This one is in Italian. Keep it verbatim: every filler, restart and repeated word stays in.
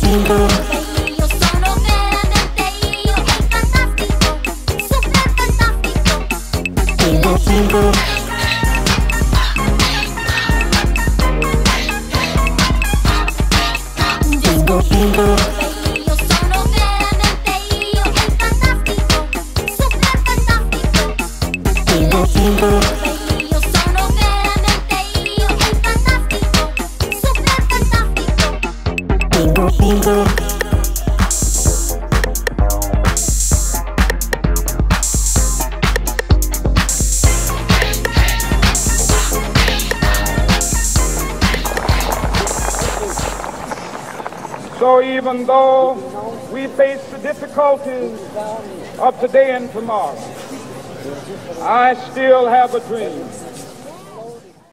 Io sono veramente io, il fantastico, super fantastico. Bingo, bingo. Bingo, bingo. Io sono veramente io, il fantastico, super fantastico. Bingo, bingo. Io sono veramente io, il fantastico, super fantastico. Bingo, bingo. So even though we face the difficulties of today and tomorrow, I still have a dream.